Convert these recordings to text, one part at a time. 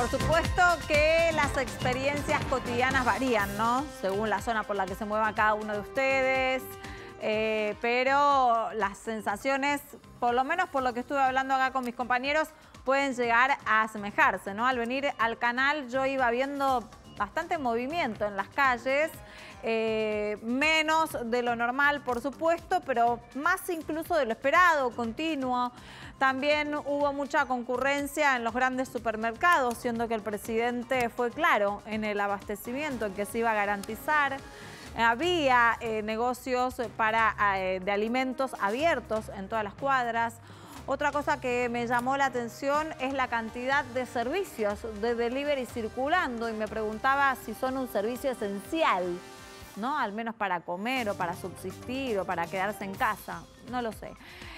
Por supuesto que las experiencias cotidianas varían, ¿no? Según la zona por la que se mueva cada uno de ustedes. Pero las sensaciones, por lo menos por lo que estuve hablando acá con mis compañeros, pueden llegar a asemejarse, ¿no? Al venir al canal yo iba viendo bastante movimiento en las calles, menos de lo normal, por supuesto, pero más incluso de lo esperado, continuo. También hubo mucha concurrencia en los grandes supermercados, siendo que el presidente fue claro en el abastecimiento, en que se iba a garantizar. Había negocios de alimentos abiertos en todas las cuadras. Otra cosa que me llamó la atención es la cantidad de servicios de delivery circulando y me preguntaba si son un servicio esencial, ¿no? Al menos para comer o para subsistir o para quedarse en casa, no lo sé.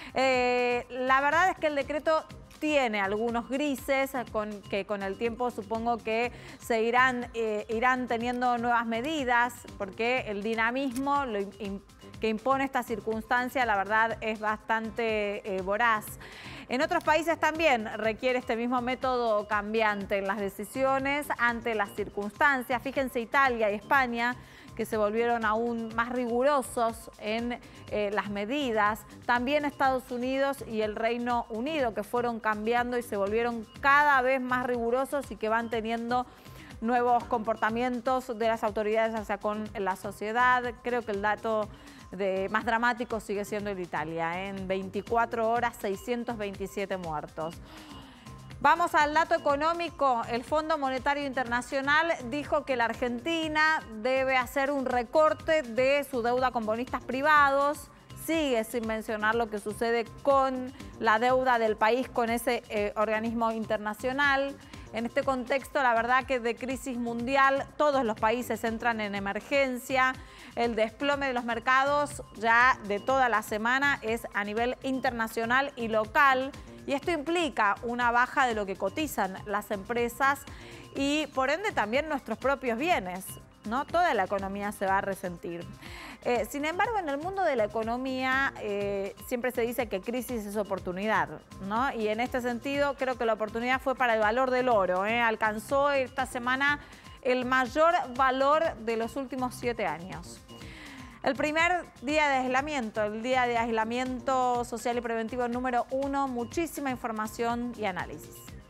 La verdad es que el decreto tiene algunos grises que con el tiempo supongo que se irán teniendo nuevas medidas porque el dinamismo que impone esta circunstancia, la verdad, es bastante voraz. En otros países también requiere este mismo método cambiante en las decisiones ante las circunstancias. Fíjense Italia y España, que se volvieron aún más rigurosos en las medidas. También Estados Unidos y el Reino Unido, que fueron cambiando y se volvieron cada vez más rigurosos y que van teniendo nuevos comportamientos de las autoridades hacia con la sociedad. Creo que el dato más dramático sigue siendo en Italia. En 24 horas, 627 muertos. Vamos al dato económico. El Fondo Monetario Internacional dijo que la Argentina debe hacer un recorte de su deuda con bonistas privados. Sigue sin mencionar lo que sucede con la deuda del país con ese organismo internacional. En este contexto, la verdad que de crisis mundial, todos los países entran en emergencia. El desplome de los mercados ya de toda la semana es a nivel internacional y local. Y esto implica una baja de lo que cotizan las empresas y por ende también nuestros propios bienes, ¿no? Toda la economía se va a resentir. Sin embargo, en el mundo de la economía siempre se dice que crisis es oportunidad, ¿no? Y en este sentido creo que la oportunidad fue para el valor del oro, Alcanzó esta semana el mayor valor de los últimos 7 años. El primer día de aislamiento, el día de aislamiento social y preventivo número 1, muchísima información y análisis.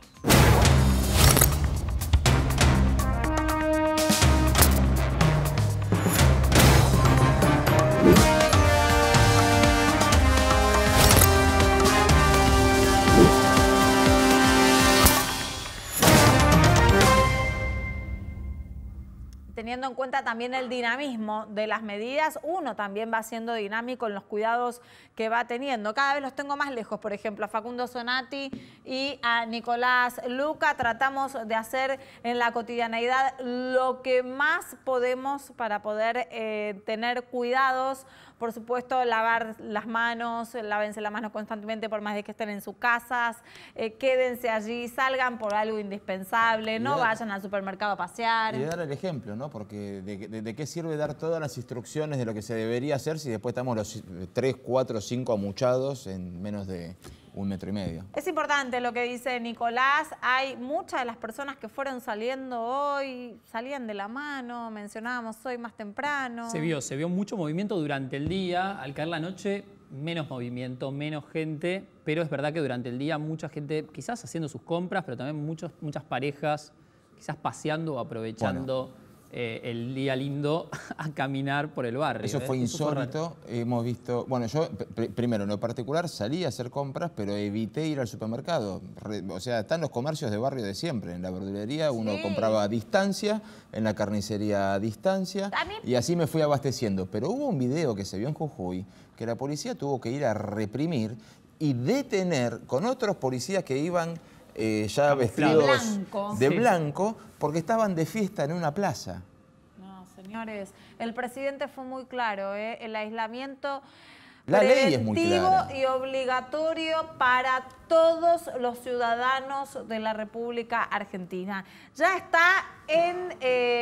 Teniendo en cuenta también el dinamismo de las medidas, uno también va siendo dinámico en los cuidados que va teniendo. Cada vez los tengo más lejos, por ejemplo, a Facundo Zonati y a Nicolás Luca. Tratamos de hacer en la cotidianeidad lo que más podemos para poder tener cuidados. Por supuesto, lavar las manos, lávense las manos constantemente por más de que estén en sus casas, quédense allí, salgan por algo indispensable, no vayan al supermercado a pasear. Y dar el ejemplo, ¿no? Porque de qué sirve dar todas las instrucciones de lo que se debería hacer si después estamos los 3, 4, 5 amuchados en menos de 1,5 metros. Es importante lo que dice Nicolás. Hay muchas de las personas que fueron saliendo hoy, salían de la mano, mencionábamos hoy más temprano. Se vio mucho movimiento durante el día. Al caer la noche, menos movimiento, menos gente. Pero es verdad que durante el día mucha gente quizás haciendo sus compras, pero también muchas parejas quizás paseando o aprovechando el día lindo a caminar por el barrio. Eso fue insólito. Hemos visto... Bueno, yo primero, en lo particular, salí a hacer compras, pero evité ir al supermercado. O sea, están los comercios de barrio de siempre. En la verdulería uno compraba a distancia, en la carnicería a distancia, y así me fui abasteciendo. Pero hubo un video que se vio en Jujuy que la policía tuvo que ir a reprimir y detener con otros policías que iban... ya vestidos de blanco, porque estaban de fiesta en una plaza. No, señores, el presidente fue muy claro, el aislamiento La ley es muy clara y obligatorio para todos los ciudadanos de la República Argentina. Ya está en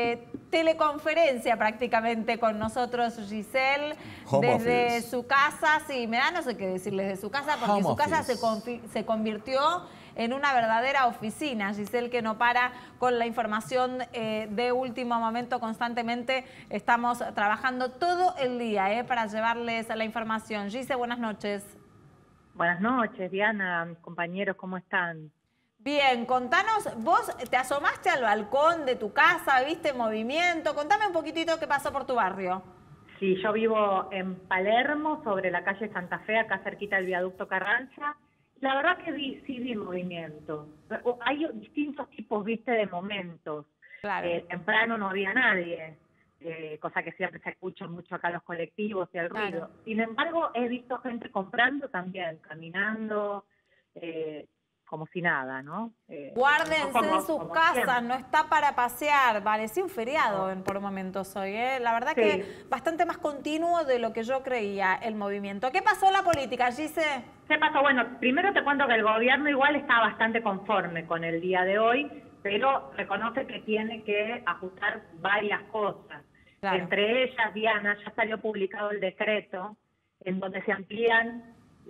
teleconferencia prácticamente con nosotros Giselle, desde su casa. Sí, me da no sé qué decirles de su casa, porque su casa se convirtió en una verdadera oficina. Giselle, que no para con la información de último momento constantemente. Estamos trabajando todo el día para llevarles la información. Giselle, buenas noches. Buenas noches, Diana, mis compañeros, ¿cómo están? Bien, contanos, vos te asomaste al balcón de tu casa, viste movimiento, contame un poquitito qué pasó por tu barrio. Sí, yo vivo en Palermo, sobre la calle Santa Fe, acá cerquita del viaducto Carranza. La verdad que sí vi movimiento. Hay distintos tipos, viste, de momentos. Claro. Temprano no había nadie, cosa que siempre se escucha mucho acá en los colectivos y el ruido. Claro. Sin embargo, he visto gente comprando también, caminando, como si nada, ¿no? Guárdense en sus casas, siempre. no está para pasear. Parecía un feriado por momentos hoy, La verdad que bastante más continuo de lo que yo creía el movimiento. ¿Qué pasó en la política, Gise? ¿Qué pasó? Bueno, primero te cuento que el gobierno igual está bastante conforme con el día de hoy, pero reconoce que tiene que ajustar varias cosas. Claro. Entre ellas, Diana, ya salió publicado el decreto en donde se amplían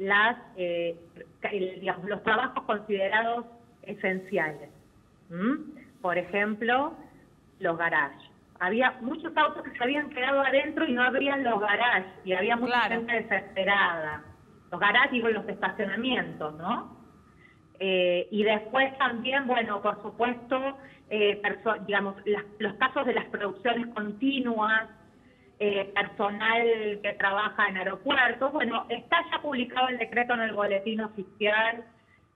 digamos, los trabajos considerados esenciales. Por ejemplo, los garages. Había muchos autos que se habían quedado adentro y no abrían los garages, y había mucha gente desesperada. Los garages y los estacionamientos, ¿no? Y después también, bueno, por supuesto, digamos, los casos de las producciones continuas, personal que trabaja en aeropuertos. Bueno, está ya publicado el decreto en el boletín oficial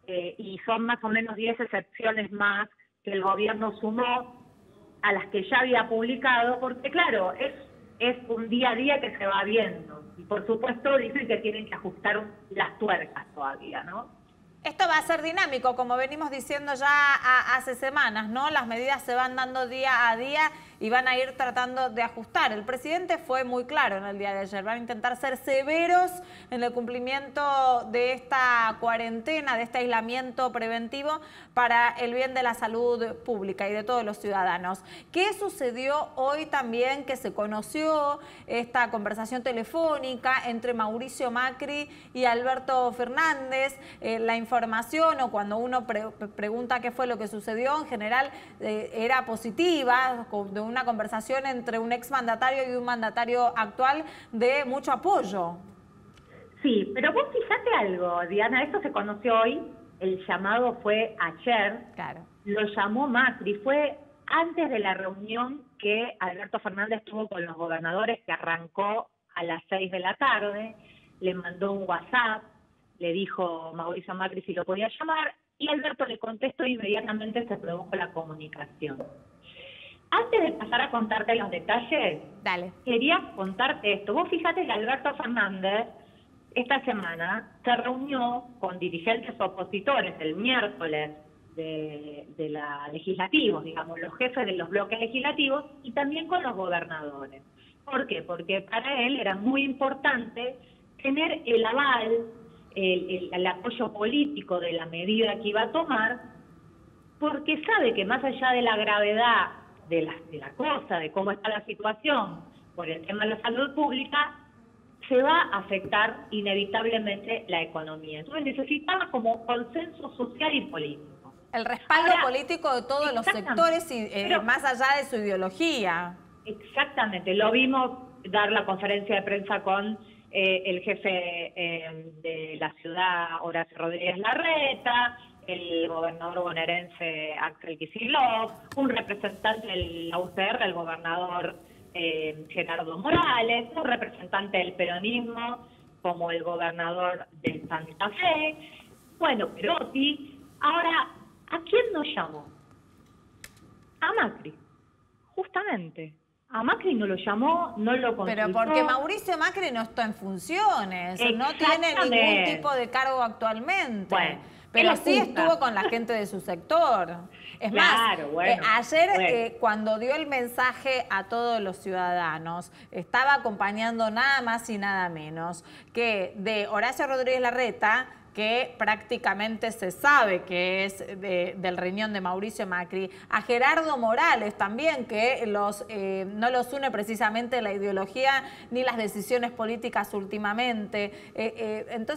y son más o menos 10 excepciones más que el gobierno sumó a las que ya había publicado, porque claro, es un día a día que se va viendo. Y por supuesto dicen que tienen que ajustar las tuercas todavía, ¿no? Esto va a ser dinámico, como venimos diciendo ya hace semanas, ¿no? Las medidas se van dando día a día y van a ir tratando de ajustar. El presidente fue muy claro en el día de ayer. Van a intentar ser severos en el cumplimiento de esta cuarentena, de este aislamiento preventivo para el bien de la salud pública y de todos los ciudadanos. ¿Qué sucedió hoy también que se conoció esta conversación telefónica entre Mauricio Macri y Alberto Fernández? La información, o cuando uno pregunta qué fue lo que sucedió, en general era positiva, de una conversación entre un exmandatario y un mandatario actual de mucho apoyo. Sí, pero vos fíjate algo, Diana, esto se conoció hoy, el llamado fue ayer, claro. Lo llamó Macri, fue antes de la reunión que Alberto Fernández tuvo con los gobernadores, que arrancó a las 6 de la tarde, le mandó un WhatsApp, le dijo Mauricio Macri si lo podía llamar, y Alberto le contestó e inmediatamente se produjo la comunicación. Antes de pasar a contarte los detalles, Dale. Quería contarte esto. Vos fíjate que Alberto Fernández esta semana se reunió con dirigentes opositores el miércoles de la legislativos, digamos, los jefes de los bloques legislativos, y también con los gobernadores. ¿Por qué? Porque para él era muy importante tener el aval, el apoyo político de la medida que iba a tomar, porque sabe que más allá de la gravedad de la cosa, de cómo está la situación por el tema de la salud pública, se va a afectar inevitablemente la economía. Entonces necesitaba como consenso social y político. El respaldo político de todos los sectores, y más allá de su ideología. Exactamente, lo vimos dar la conferencia de prensa con el jefe de la ciudad, Horacio Rodríguez Larreta, el gobernador bonaerense Axel Kicillof, un representante de la UCR, el gobernador Gerardo Morales, un representante del peronismo como el gobernador de Santa Fe, bueno, Perotti. Ahora, ¿a quién nos llamó? A Macri, justamente. A Macri no lo llamó, no lo consultó. Pero porque Mauricio Macri no está en funciones, no tiene ningún tipo de cargo actualmente. Bueno, pero sí estuvo con la gente de su sector. Es más, ayer cuando dio el mensaje a todos los ciudadanos, estaba acompañando nada más y nada menos que de Horacio Rodríguez Larreta, que prácticamente se sabe que es del riñón de Mauricio Macri, a Gerardo Morales también, que no los une precisamente la ideología ni las decisiones políticas últimamente. Entonces,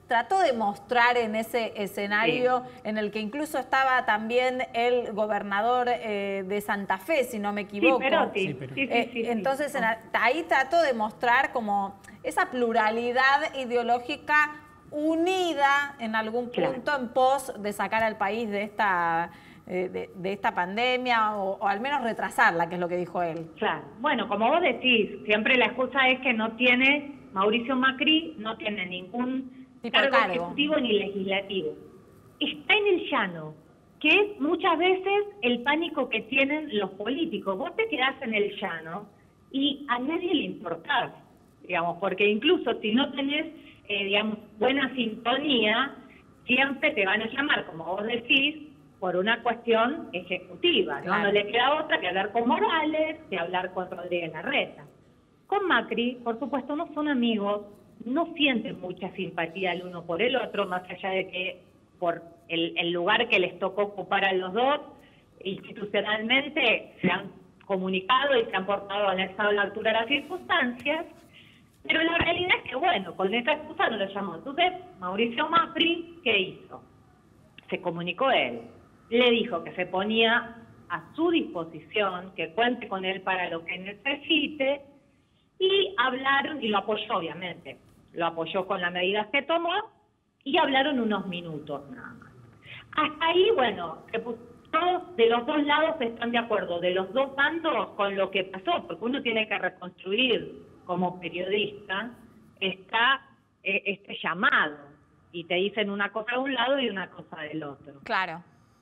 trató de mostrar en ese escenario en el que incluso estaba también el gobernador de Santa Fe, si no me equivoco. Sí, entonces ahí trató de mostrar como esa pluralidad ideológica unida en algún punto en pos de sacar al país de esta pandemia o al menos retrasarla, que es lo que dijo él. Claro. Bueno, como vos decís, siempre la excusa es que Mauricio Macri no tiene ningún cargo ejecutivo ni legislativo. Está en el llano, que es muchas veces el pánico que tienen los políticos. Vos te quedás en el llano y a nadie le importás, digamos, porque incluso si no tenés, digamos, buena sintonía, siempre te van a llamar, como vos decís, por una cuestión ejecutiva. Claro. No le queda otra que hablar con Morales, que hablar con Rodríguez Larreta. Con Macri, por supuesto, no son amigos, no sienten mucha simpatía el uno por el otro, más allá de que por el lugar que les tocó ocupar a los dos, institucionalmente se han comunicado y se han portado a la altura de las circunstancias, pero la realidad es que, bueno, con esa excusa no lo llamó. Entonces, Mauricio Macri, ¿qué hizo? Se comunicó él, le dijo que se ponía a su disposición, que cuente con él para lo que necesite, y hablaron, y lo apoyó obviamente, lo apoyó con las medidas que tomó, y hablaron unos minutos nada más. Hasta ahí, bueno, todos de los dos lados están de acuerdo, de los dos bandos con lo que pasó, porque uno tiene que reconstruir como periodista este llamado, y te dicen una cosa de un lado y una cosa del otro. Claro.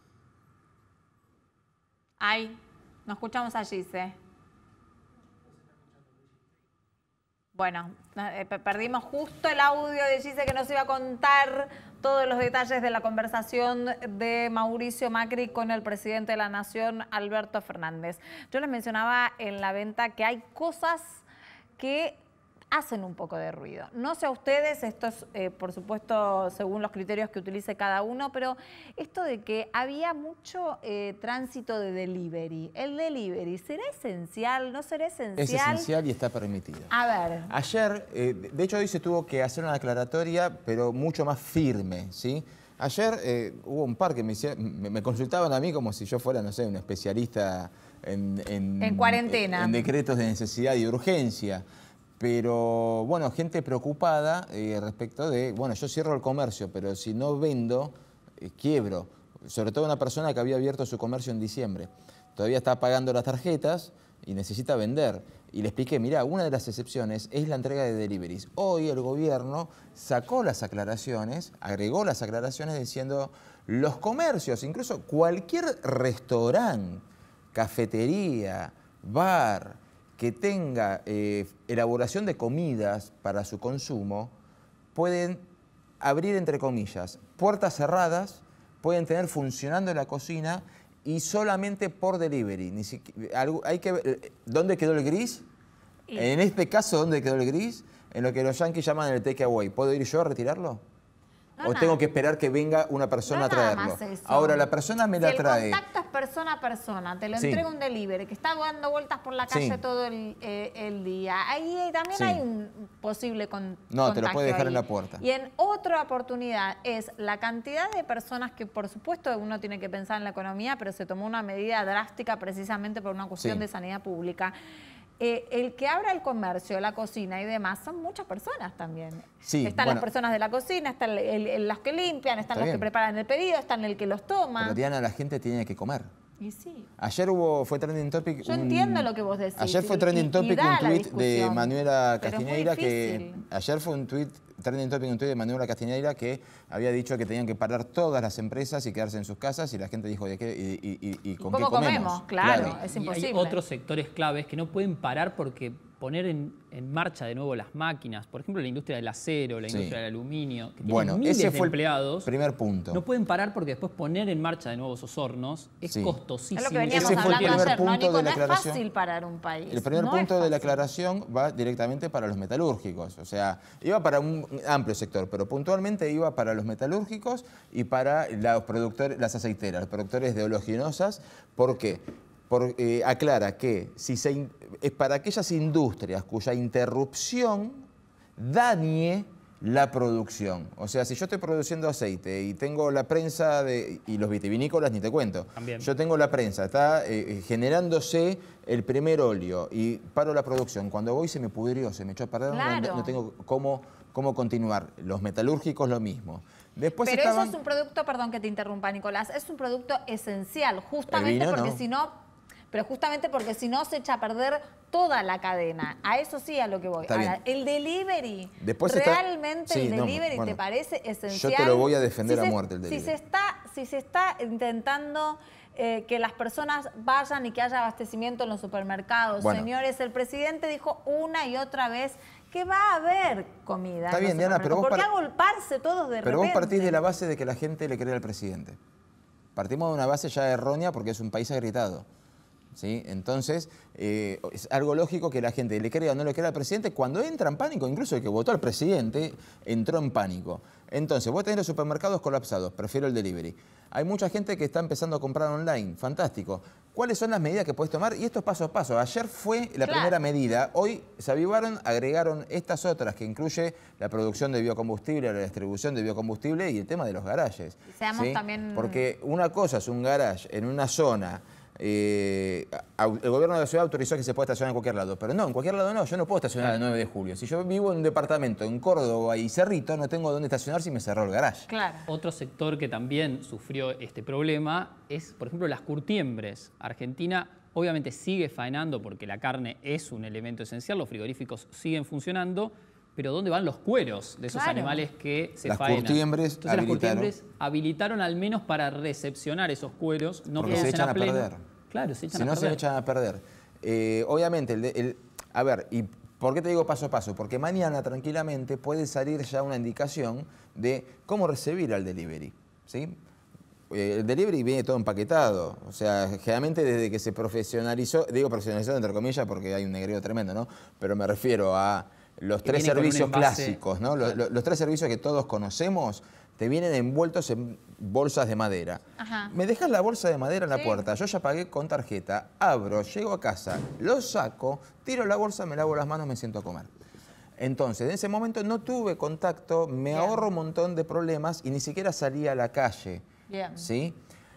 Ahí, nos escuchamos a Gise. Bueno, perdimos justo el audio de Gise que nos iba a contar todos los detalles de la conversación de Mauricio Macri con el presidente de la Nación, Alberto Fernández. Yo les mencionaba en la venta que hay cosas que hacen un poco de ruido. No sé a ustedes, esto es por supuesto según los criterios que utilice cada uno, pero esto de que había mucho tránsito de delivery. ¿El delivery será esencial? ¿No será esencial? Es esencial y está permitido. A ver. Ayer, de hecho hoy se tuvo que hacer una aclaratoria, pero mucho más firme, ¿sí? Ayer hubo un par que me consultaban a mí como si yo fuera, no sé, un especialista en cuarentena. En decretos de necesidad y urgencia. Pero, bueno, gente preocupada respecto de, bueno, yo cierro el comercio, pero si no vendo, quiebro. Sobre todo una persona que había abierto su comercio en diciembre. Todavía está pagando las tarjetas y necesita vender. Y le expliqué, mirá, una de las excepciones es la entrega de deliveries. Hoy el gobierno sacó las aclaraciones, agregó las aclaraciones diciendo, los comercios, incluso cualquier restaurante, cafetería, bar, que tenga elaboración de comidas para su consumo, pueden abrir, entre comillas, puertas cerradas, pueden tener funcionando la cocina y solamente por delivery. Hay que ver, ¿dónde quedó el gris? En este caso, ¿dónde quedó el gris? En lo que los yanquis llaman el takeaway. ¿Puedo ir yo a retirarlo? ¿O tengo que esperar que venga una persona a traerlo? Ahora, la persona me la trae. El contacto es persona a persona, te lo entrega un delivery que está dando vueltas por la calle todo el día. Ahí también hay un posible contagio. No, te lo puede dejar en la puerta. Y en otra oportunidad es la cantidad de personas que, por supuesto, uno tiene que pensar en la economía, pero se tomó una medida drástica precisamente por una cuestión de sanidad pública. El que abra el comercio, la cocina y demás, son muchas personas también. Están las personas de la cocina, están las que limpian, están los que preparan el pedido, están el que los toma. Pero Diana, la gente tiene que comer. Y sí. Ayer fue trending topic. Yo entiendo lo que vos decís. Ayer fue trending topic un tuit de Manuela Castiñeira que. Ayer fue un tuit, trending topic un tuit de Manuela Castiñeira que había dicho que tenían que parar todas las empresas y quedarse en sus casas y la gente dijo, ¿de qué? ¿Y con qué comemos? Claro, es imposible. Y hay otros sectores claves que no pueden parar porque poner en marcha de nuevo las máquinas, por ejemplo la industria del acero, la industria del aluminio, que tienen miles de empleados, primer punto. No pueden parar porque después poner en marcha de nuevo esos hornos es costosísimo. Es lo que veníamos hablando ayer, ¿no, Nico? No es fácil parar un país. El primer punto de la aclaración va directamente para los metalúrgicos, o sea, iba para un amplio sector, pero puntualmente iba para los metalúrgicos y para los productores, las aceiteras, los productores de oleaginosas. ¿Por qué? Aclara que es para aquellas industrias cuya interrupción dañe la producción. O sea, si yo estoy produciendo aceite y tengo la prensa y los vitivinícolas, ni te cuento. También. Yo tengo la prensa, está generándose el primer óleo y paro la producción. Cuando voy se me pudrió, se me echó a perder, Claro. no tengo cómo continuar. Los metalúrgicos lo mismo. Después Pero estaban... eso es un producto, perdón que te interrumpa, Nicolás, es un producto esencial, justamente El vino, porque no. si no, pero justamente porque si no se echa a perder toda la cadena. A eso sí a lo que voy. Está Ahora, bien. el delivery, Después está- realmente Sí, el no, delivery bueno, te parece esencial. yo te lo voy a defender Si a se- muerte el delivery. Si se está intentando que las personas vayan y que haya abastecimiento en los supermercados. Bueno. Señores, el presidente dijo una y otra vez que va a haber comida. Está en los bien, Diana, pero supermercados. vos ¿Por qué par- agolparse todos de Pero repente? vos partís de la base de que la gente le cree al presidente. Partimos de una base ya errónea porque es un país agrietado. ¿Sí? Entonces, es algo lógico que la gente le crea o no le crea al presidente. Cuando entra en pánico, incluso el que votó al presidente entró en pánico. Entonces, vos tenés los supermercados colapsados, prefiero el delivery. Hay mucha gente que está empezando a comprar online, fantástico. ¿Cuáles son las medidas que podés tomar? Y esto es paso a paso. Ayer fue la primera medida, hoy se avivaron, agregaron estas otras que incluye la producción de biocombustible, la distribución de biocombustible y el tema de los garajes. Seamos también... Porque una cosa es un garage en una zona. El gobierno de la ciudad autorizó que se pueda estacionar en cualquier lado, pero no, en cualquier lado no, yo no puedo estacionar el 9 de julio. Si yo vivo en un departamento en Córdoba y Cerrito, no tengo dónde estacionar si me cerró el garage. Claro. Otro sector que también sufrió este problema es, por ejemplo, las curtiembres. Argentina obviamente sigue faenando porque la carne es un elemento esencial, los frigoríficos siguen funcionando, pero ¿dónde van los cueros de esos Claro. animales que se Las faenan? curtiembres Entonces las habilitaron. curtiembres habilitaron al menos para recepcionar esos cueros, no Porque se producen echan a pleno. perder. Claro, se echan Si a no, perder. se echan a perder. Obviamente, a ver, ¿y por qué te digo paso a paso? Porque mañana tranquilamente puede salir ya una indicación de cómo recibir al delivery, ¿sí? El delivery viene todo empaquetado, o sea, generalmente desde que se profesionalizó, digo profesionalizado entre comillas porque hay un negreo tremendo, ¿no? Pero me refiero a los Que tres viene con un servicios envase. clásicos, ¿no? Los tres servicios que todos conocemos te vienen envueltos en bolsas de madera. Ajá. Me dejas la bolsa de madera en la Sí. puerta, yo ya pagué con tarjeta, abro, llego a casa, lo saco, tiro la bolsa, me lavo las manos, me siento a comer. Entonces, en ese momento no tuve contacto, me Bien. ahorro un montón de problemas y ni siquiera salí a la calle. Bien. ¿Sí?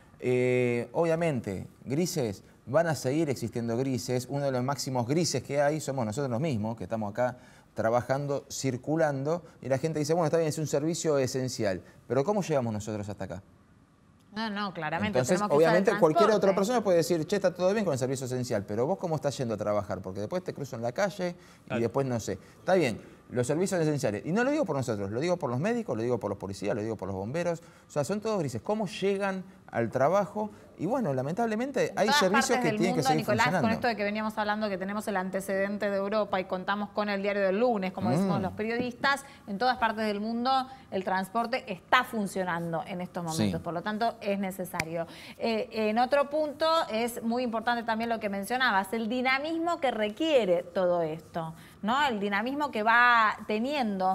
Obviamente, grises, van a seguir existiendo grises. Uno de los máximos grises que hay somos nosotros mismos, que estamos acá trabajando, circulando, y la gente dice, bueno, está bien, es un servicio esencial, pero ¿cómo llegamos nosotros hasta acá? No, claramente. Entonces, tenemos que usar el obviamente, cualquier otra transporte. persona puede decir, che, está todo bien con el servicio esencial, pero vos cómo estás yendo a trabajar, porque después te cruzo en la calle y después no sé. Está bien, los servicios esenciales, y no lo digo por nosotros, lo digo por los médicos, lo digo por los policías, lo digo por los bomberos, o sea, son todos grises. ¿Cómo llegan al trabajo? Y bueno, lamentablemente hay Todas servicios partes que del tienen que mundo, seguir Nicolás, funcionando. con esto de que veníamos hablando que tenemos el antecedente de Europa y contamos con el diario del lunes, como decimos los periodistas, en todas partes del mundo el transporte está funcionando en estos momentos, Sí. por lo tanto es necesario. En otro punto es muy importante también lo que mencionabas, el dinamismo que requiere todo esto, ¿no? El dinamismo que va teniendo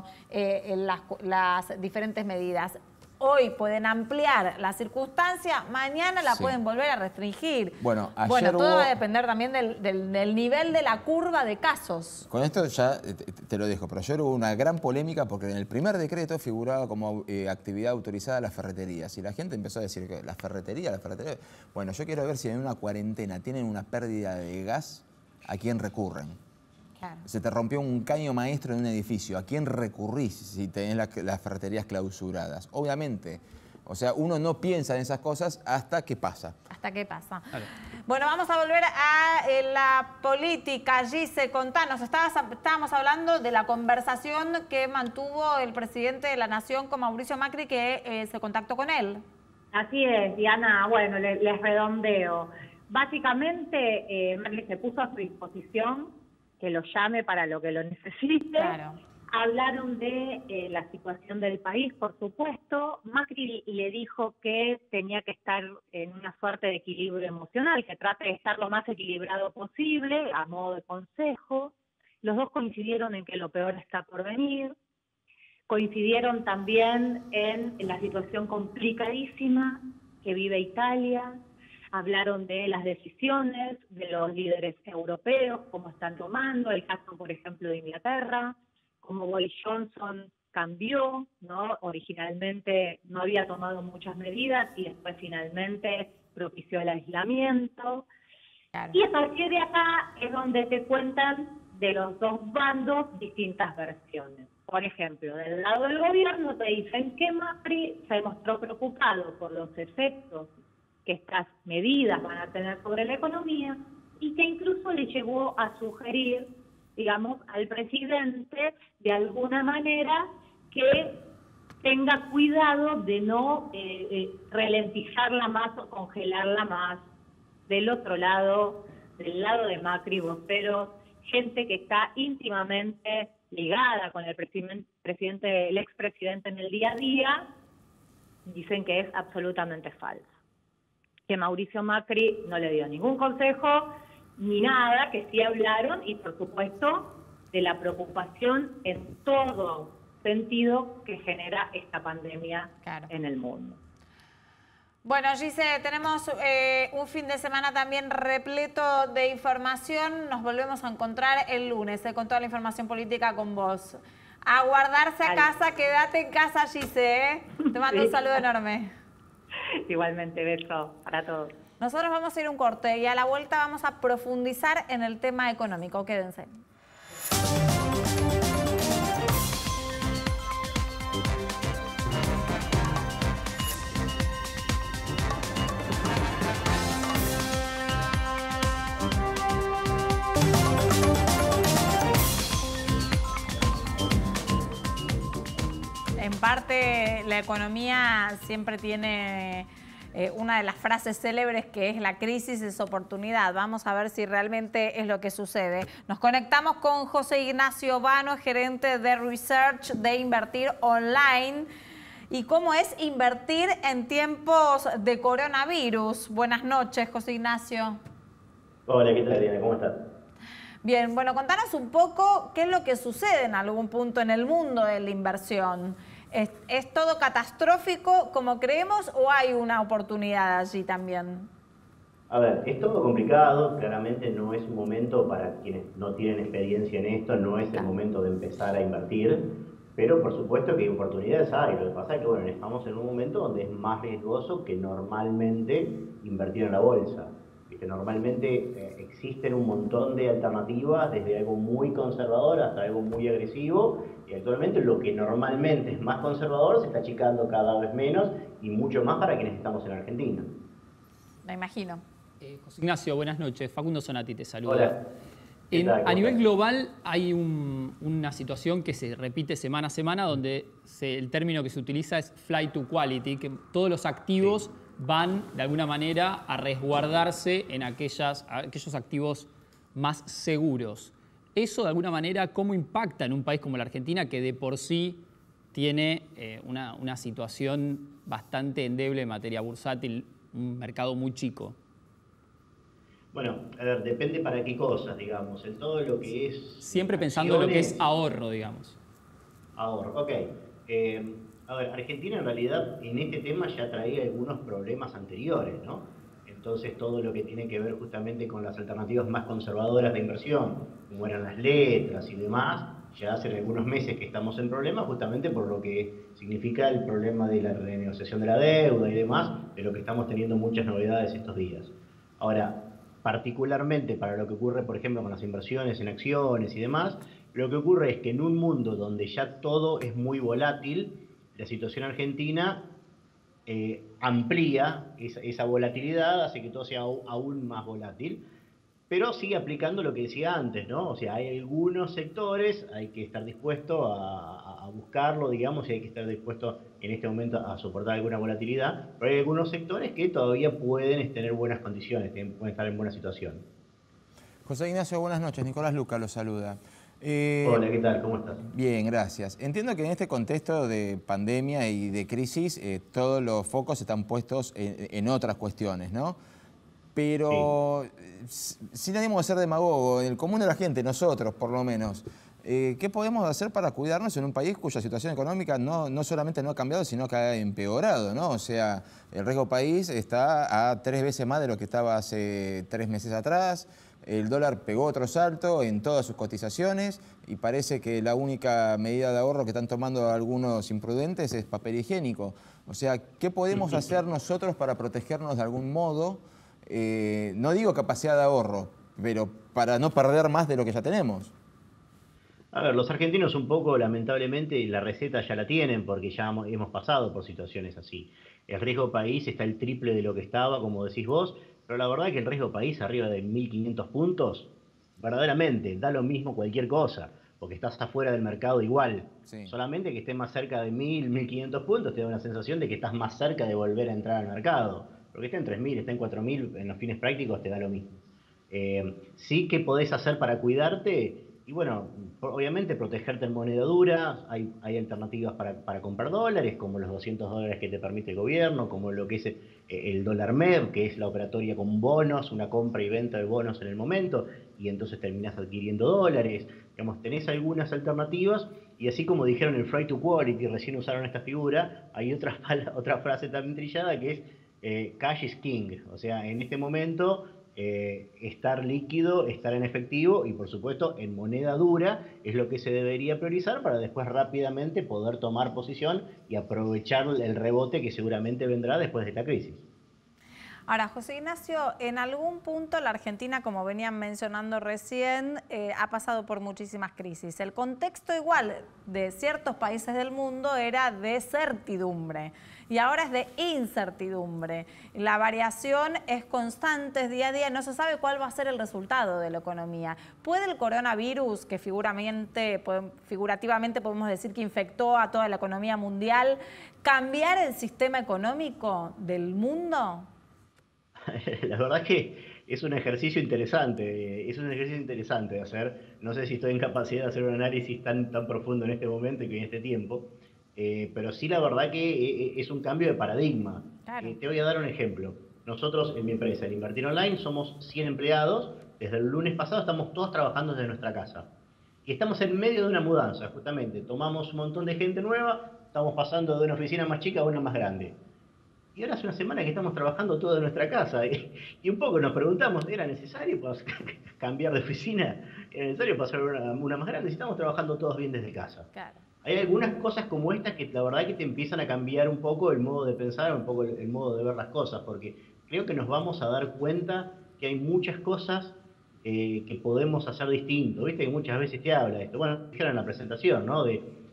las diferentes medidas. Hoy pueden ampliar la circunstancia, mañana la Sí. pueden volver a restringir. Bueno, ayer todo hubo- va a depender también del nivel de la curva de casos. Con esto ya te lo dejo, pero ayer hubo una gran polémica porque en el primer decreto figuraba como actividad autorizada las ferreterías y la gente empezó a decir que la ferretería. Bueno, yo quiero ver si en una cuarentena tienen una pérdida de gas, ¿a quién recurren? Claro. Se te rompió un caño maestro en un edificio, ¿a quién recurrís si tenés las ferreterías clausuradas? Obviamente, o sea, uno no piensa en esas cosas hasta que pasa. ¿Hasta qué pasa? Claro. Bueno, vamos a volver a la política. Gise, contanos, estábamos hablando de la conversación que mantuvo el presidente de la Nación con Mauricio Macri, que se contactó con él. Así es, Diana. Bueno, les redondeo. Básicamente, Macri se puso a su disposición, que lo llame para lo que lo necesite. Claro. Hablaron de la situación del país, por supuesto. Macri le dijo que tenía que estar en una suerte de equilibrio emocional, que trate de estar lo más equilibrado posible, a modo de consejo. Los dos coincidieron en que lo peor está por venir. Coincidieron también en la situación complicadísima que vive Italia. Hablaron de las decisiones de los líderes europeos, cómo están tomando, el caso, por ejemplo, de Inglaterra, cómo Boris Johnson cambió, ¿no? Originalmente no había tomado muchas medidas y después finalmente propició el aislamiento. Claro. Y a partir de acá es donde te cuentan de los dos bandos distintas versiones. Por ejemplo, del lado del gobierno te dicen que Macri se mostró preocupado por los efectos que estas medidas van a tener sobre la economía y que incluso le llegó a sugerir, digamos, al presidente de alguna manera que tenga cuidado de no ralentizarla más o congelarla más. Del otro lado, del lado de Macri, voceros, gente que está íntimamente ligada con el presidente, el expresidente en el día a día, dicen que es absolutamente falso. Que Mauricio Macri no le dio ningún consejo ni nada, que sí hablaron y por supuesto de la preocupación en todo sentido que genera esta pandemia en el mundo. Bueno, Gise, tenemos un fin de semana también repleto de información. Nos volvemos a encontrar el lunes con toda la información política con vos. A guardarse a casa, quédate en casa, Gise. Te mando un saludo enorme. Igualmente, beso para todos. Nosotros vamos a ir a un corte y a la vuelta vamos a profundizar en el tema económico. Quédense. En parte, la economía siempre tiene una de las frases célebres que es la crisis es oportunidad. Vamos a ver si realmente es lo que sucede. Nos conectamos con José Ignacio Vano, gerente de Research de Invertir Online. ¿Y cómo es invertir en tiempos de coronavirus? Buenas noches, José Ignacio. Hola, ¿qué tal, Diana? ¿Cómo estás? Bien, bueno, contanos un poco qué es lo que sucede en algún punto en el mundo de la inversión. ¿Es todo catastrófico como creemos o hay una oportunidad allí también? A ver, es todo complicado, claramente no es un momento para quienes no tienen experiencia en esto, no es el momento de empezar a invertir, pero por supuesto que hay oportunidades hay. Lo que pasa es que bueno, estamos en un momento donde es más riesgoso que normalmente invertir en la bolsa. Normalmente existen un montón de alternativas, desde algo muy conservador hasta algo muy agresivo, y actualmente lo que normalmente es más conservador se está achicando cada vez menos y mucho más para quienes estamos en Argentina. Me imagino. José Ignacio, buenas noches. Facundo Sonati te saluda. Hola. A nivel global hay una situación que se repite semana a semana donde el término que se utiliza es flight to quality, que todos los activos van de alguna manera a resguardarse en aquellos activos más seguros. Eso de alguna manera, ¿cómo impacta en un país como la Argentina que de por sí tiene una situación bastante endeble en materia bursátil, un mercado muy chico? Bueno, a ver, depende para qué cosas, digamos, en todo lo que es... Siempre pensando en lo que es ahorro, digamos. Ahorro, ok. A ver, Argentina en realidad en este tema ya traía algunos problemas anteriores, ¿no? Entonces todo lo que tiene que ver justamente con las alternativas más conservadoras de inversión, como eran las letras y demás, ya hace algunos meses que estamos en problemas justamente por lo que significa el problema de la renegociación de la deuda y demás, de lo que estamos teniendo muchas novedades estos días. Ahora, particularmente para lo que ocurre, por ejemplo, con las inversiones en acciones y demás, lo que ocurre es que en un mundo donde ya todo es muy volátil, la situación argentina amplía esa volatilidad, hace que todo sea aún más volátil, pero sigue aplicando lo que decía antes, ¿no? O sea, hay algunos sectores, hay que estar dispuesto a buscarlo, digamos, y hay que estar dispuesto en este momento a soportar alguna volatilidad, pero hay algunos sectores que todavía pueden tener buenas condiciones, pueden estar en buena situación. José Ignacio, buenas noches. Nicolás Luca lo saluda. Hola, ¿qué tal? ¿Cómo estás? Bien, gracias. Entiendo que en este contexto de pandemia y de crisis, todos los focos están puestos en otras cuestiones, ¿no? Pero sin ánimo de ser demagogo, el común de la gente, nosotros por lo menos, ¿qué podemos hacer para cuidarnos en un país cuya situación económica no solamente no ha cambiado, sino que ha empeorado, ¿no? O sea, el riesgo país está a 3 veces más de lo que estaba hace 3 meses atrás. El dólar pegó otro salto en todas sus cotizaciones y parece que la única medida de ahorro que están tomando algunos imprudentes es papel higiénico. O sea, ¿qué podemos hacer nosotros para protegernos de algún modo? No digo capacidad de ahorro, pero para no perder más de lo que ya tenemos. A ver, los argentinos un poco, lamentablemente, la receta ya la tienen porque ya hemos pasado por situaciones así. El riesgo país está el triple de lo que estaba, como decís vos, pero la verdad es que el riesgo país arriba de 1.500 puntos, verdaderamente, da lo mismo cualquier cosa, porque estás afuera del mercado igual. Sí. Solamente que esté más cerca de 1.000, 1.500 puntos te da una sensación de que estás más cerca de volver a entrar al mercado. Porque esté en 3.000, esté en 4.000, en los fines prácticos te da lo mismo. Sí, ¿qué podés hacer para cuidarte? Y bueno, obviamente protegerte en moneda dura, hay alternativas para comprar dólares, como los $200 que te permite el gobierno, como lo que es el dólar MEV, que es la operatoria con bonos, una compra y venta de bonos en el momento, y entonces terminás adquiriendo dólares. Digamos, tenés algunas alternativas, y así como dijeron el flight to quality, recién usaron esta figura, hay otra frase también trillada que es cash is king, o sea, en este momento estar líquido, estar en efectivo y por supuesto en moneda dura es lo que se debería priorizar para después rápidamente poder tomar posición y aprovechar el rebote que seguramente vendrá después de esta crisis. Ahora, José Ignacio, en algún punto la Argentina, como venían mencionando recién, ha pasado por muchísimas crisis. El contexto igual de ciertos países del mundo era de certidumbre y ahora es de incertidumbre. La variación es constante, es día a día, no se sabe cuál va a ser el resultado de la economía. ¿Puede el coronavirus, que figurativamente podemos decir que infectó a toda la economía mundial, cambiar el sistema económico del mundo? La verdad es que es un ejercicio interesante de hacer. No sé si estoy en capacidad de hacer un análisis tan profundo en este momento y que en este tiempo, pero sí la verdad que es un cambio de paradigma. Claro. Te voy a dar un ejemplo. Nosotros en mi empresa, en Invertir Online, somos 100 empleados. Desde el lunes pasado estamos todos trabajando desde nuestra casa. Y estamos en medio de una mudanza, justamente. Tomamos un montón de gente nueva, estamos pasando de una oficina más chica a una más grande. Y ahora hace una semana que estamos trabajando todo en nuestra casa y un poco nos preguntamos, ¿era necesario cambiar de oficina? ¿Era necesario pasar una más grande? Si estamos trabajando todos bien desde casa. Claro. Hay algunas cosas como estas que la verdad que te empiezan a cambiar un poco el modo de pensar, un poco el modo de ver las cosas, porque creo que nos vamos a dar cuenta que hay muchas cosas que podemos hacer distinto. Viste que muchas veces te habla de esto. Bueno, dijeron en la presentación, ¿no?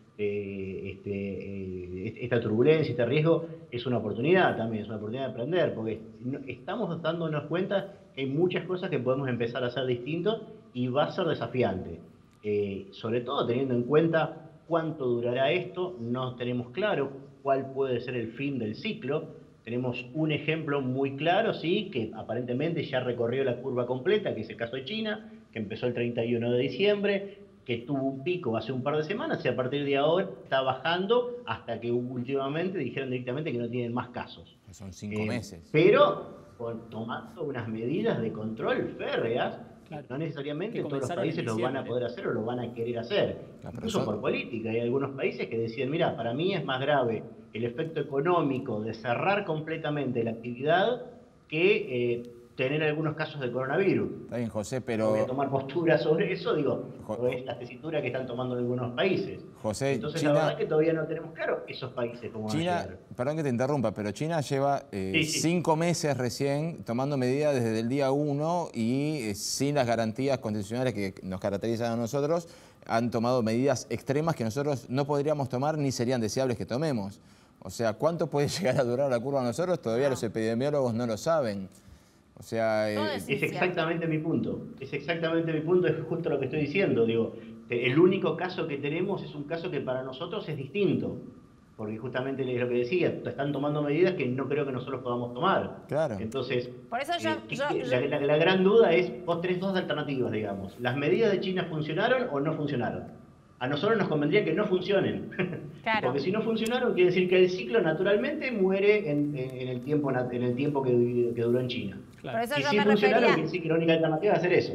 Esta turbulencia, este riesgo es una oportunidad también, es una oportunidad de aprender, porque estamos dándonos cuenta que hay muchas cosas que podemos empezar a hacer distintos y va a ser desafiante. Sobre todo teniendo en cuenta cuánto durará esto, no tenemos claro cuál puede ser el fin del ciclo. Tenemos un ejemplo muy claro, sí, que aparentemente ya recorrió la curva completa, que es el caso de China, que empezó el 31 de diciembre, que tuvo un pico hace un par de semanas y a partir de ahora está bajando hasta que últimamente dijeron directamente que no tienen más casos. Son 5 meses. Pero tomando unas medidas de control férreas, claro, no necesariamente que todos los comenzaron países en lo van a diciembre. poder hacer o lo van a querer hacer, incluso por política. Hay algunos países que decían, mira, para mí es más grave el efecto económico de cerrar completamente la actividad que tener algunos casos de coronavirus. Está bien, José, pero... Voy a tomar postura sobre eso, digo, sobre esta tesitura que están tomando en algunos países. José, entonces China, la verdad que todavía no tenemos claro esos países cómo van a China, llegar. perdón que te interrumpa, pero China lleva 5 meses recién tomando medidas desde el día 1 y sin las garantías constitucionales que nos caracterizan a nosotros, han tomado medidas extremas que nosotros no podríamos tomar ni serían deseables que tomemos. O sea, ¿cuánto puede llegar a durar la curva a nosotros? Todavía los epidemiólogos no lo saben. O sea, es exactamente mi punto. Es exactamente mi punto, es justo lo que estoy diciendo. Digo, el único caso que tenemos es un caso que para nosotros es distinto. Porque justamente es lo que decía, están tomando medidas que no creo que nosotros podamos tomar. Claro. Entonces, por eso la gran duda es, vos tenés dos alternativas, digamos. ¿Las medidas de China funcionaron o no funcionaron? A nosotros nos convendría que no funcionen. Claro. Porque si no funcionaron, quiere decir que el ciclo naturalmente muere en el tiempo que duró en China. Claro. Por eso Y yo si me funcionaron, refería... quiere decir que la única alternativa es hacer eso.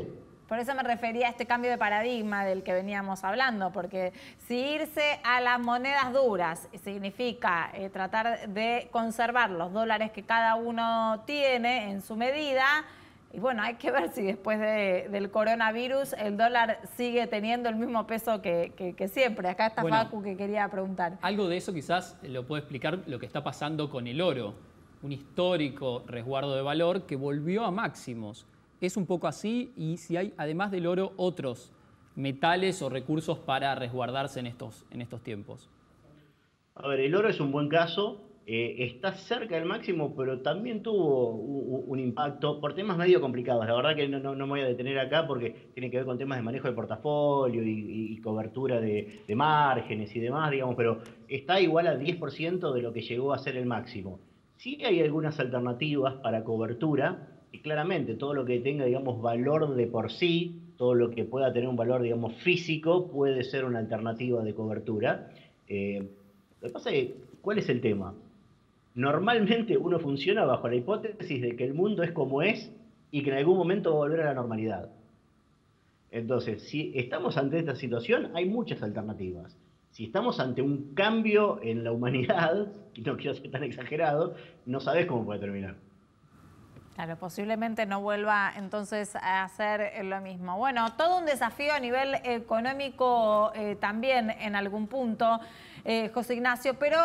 Por eso me refería a este cambio de paradigma del que veníamos hablando, porque si irse a las monedas duras significa tratar de conservar los dólares que cada uno tiene en su medida, y bueno, hay que ver si después del coronavirus el dólar sigue teniendo el mismo peso que siempre. Acá está Facu que quería preguntar. Algo de eso quizás lo puede explicar lo que está pasando con el oro, un histórico resguardo de valor que volvió a máximos. Es un poco así, y si hay, además del oro, otros metales o recursos para resguardarse en estos tiempos. A ver, el oro es un buen caso, está cerca del máximo, pero también tuvo un impacto por temas medio complicados. La verdad que no me voy a detener acá porque tiene que ver con temas de manejo de portafolio y cobertura de márgenes y demás, digamos, pero está igual al 10% de lo que llegó a ser el máximo. Sí hay algunas alternativas para cobertura, y claramente todo lo que tenga, digamos, valor de por sí, todo lo que pueda tener un valor, digamos, físico, puede ser una alternativa de cobertura. Lo que pasa es que, ¿cuál es el tema? Normalmente uno funciona bajo la hipótesis de que el mundo es como es y que en algún momento va a volver a la normalidad. Entonces, si estamos ante esta situación, hay muchas alternativas. Si estamos ante un cambio en la humanidad, y no quiero ser tan exagerado, no sabes cómo puede terminar. Claro, posiblemente no vuelva entonces a hacer lo mismo. Bueno, todo un desafío a nivel económico también en algún punto, José Ignacio, pero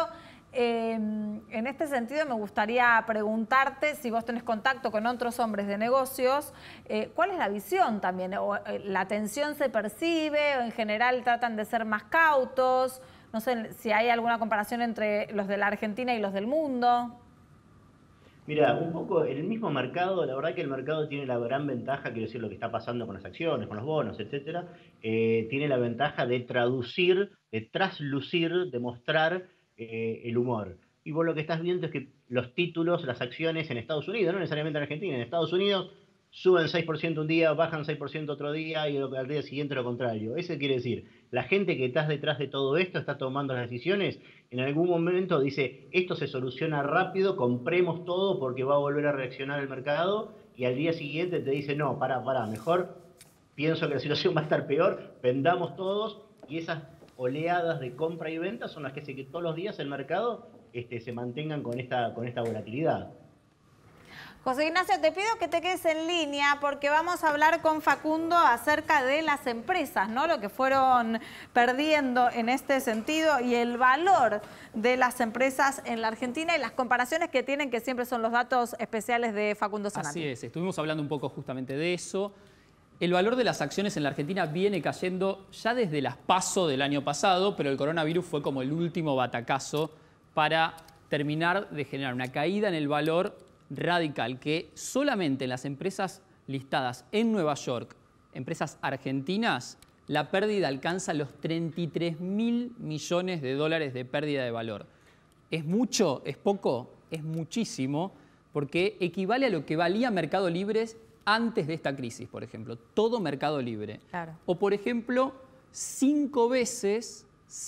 en este sentido me gustaría preguntarte, si vos tenés contacto con otros hombres de negocios, ¿cuál es la visión también? ¿La tensión se percibe o en general tratan de ser más cautos? No sé si hay alguna comparación entre los de la Argentina y los del mundo. Mira, un poco en el mismo mercado, la verdad que el mercado tiene la gran ventaja, quiero decir, lo que está pasando con las acciones, con los bonos, etcétera, tiene la ventaja de traducir, de traslucir, de mostrar el humor. Y vos lo que estás viendo es que los títulos, las acciones en Estados Unidos, no necesariamente en Argentina, en Estados Unidos suben 6% un día, bajan 6% otro día y al día siguiente lo contrario. Eso quiere decir, la gente que está detrás de todo esto está tomando las decisiones, en algún momento dice, esto se soluciona rápido, compremos todo porque va a volver a reaccionar el mercado, y al día siguiente te dice, no, pará, mejor pienso que la situación va a estar peor, vendamos todos, y esas oleadas de compra y venta son las que hacen que todos los días el mercado se mantengan con esta volatilidad. José Ignacio, te pido que te quedes en línea porque vamos a hablar con Facundo acerca de las empresas, ¿no? Lo que fueron perdiendo en este sentido y el valor de las empresas en la Argentina y las comparaciones que tienen, que siempre son los datos especiales de Facundo Zanatti. Así es, estuvimos hablando un poco justamente de eso. El valor de las acciones en la Argentina viene cayendo ya desde las PASO del año pasado, pero el coronavirus fue como el último batacazo para terminar de generar una caída en el valor radical, que solamente en las empresas listadas en Nueva York, empresas argentinas, la pérdida alcanza los 33.000 millones de dólares de pérdida de valor. ¿Es mucho? ¿Es poco? Es muchísimo, porque equivale a lo que valía Mercado Libre antes de esta crisis, por ejemplo. Todo Mercado Libre. Claro. O, por ejemplo, 5 veces